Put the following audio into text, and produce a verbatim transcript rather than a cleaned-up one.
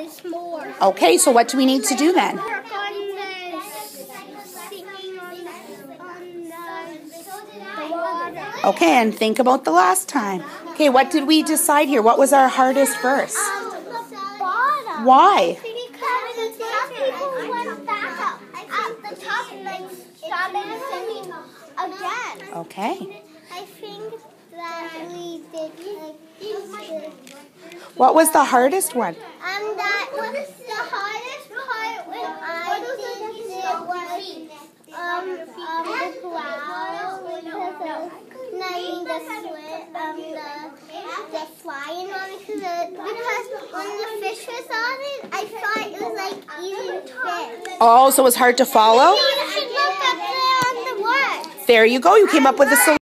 there's more. Okay, so what do we need to do then? Work on the singing on the, on the, the water. Okay, and think about the last time. Okay, what did we decide here? What was our hardest verse? Um, the bottom. Why? Because some people went back up at the top and like started singing again. Okay. I think that we did like What was the hardest one? Um, that was the hardest part when I did it was um, um the clouds because of letting the sweat um the the flying on it because because when the fish was on it, I thought it was like eating fish. Oh, so it was hard to follow? You should look up there on the word. There you go. You came up with a solution.